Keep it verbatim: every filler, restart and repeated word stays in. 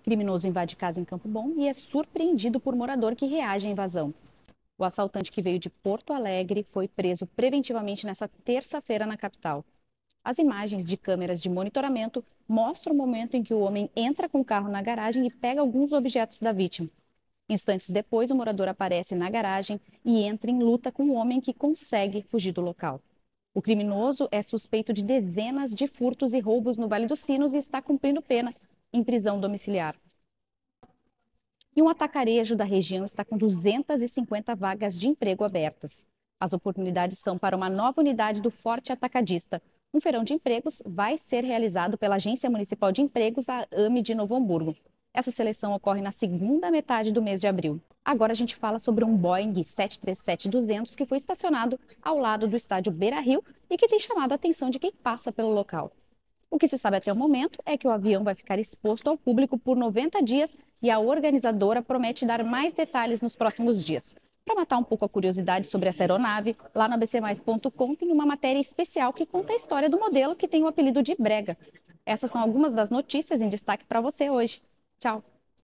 Criminoso invade casa em Campo Bom e é surpreendido por morador que reage à invasão. O assaltante, que veio de Porto Alegre, foi preso preventivamente nesta terça-feira na capital. As imagens de câmeras de monitoramento mostram o momento em que o homem entra com o carro na garagem e pega alguns objetos da vítima. Instantes depois, o morador aparece na garagem e entra em luta com o homem, que consegue fugir do local. O criminoso é suspeito de dezenas de furtos e roubos no Vale dos Sinos e está cumprindo pena em prisão domiciliar. E um atacarejo da região está com duzentas e cinquenta vagas de emprego abertas. As oportunidades são para uma nova unidade do Forte Atacadista. Um feirão de empregos vai ser realizado pela Agência Municipal de Empregos, a AME de Novo Hamburgo. Essa seleção ocorre na segunda metade do mês de abril. Agora a gente fala sobre um Boeing sete três sete duzentos que foi estacionado ao lado do estádio Beira-Rio e que tem chamado a atenção de quem passa pelo local. O que se sabe até o momento é que o avião vai ficar exposto ao público por noventa dias e a organizadora promete dar mais detalhes nos próximos dias. Para matar um pouco a curiosidade sobre essa aeronave, lá no a b c mais ponto com tem uma matéria especial que conta a história do modelo, que tem o apelido de Brega. Essas são algumas das notícias em destaque para você hoje. Tchau!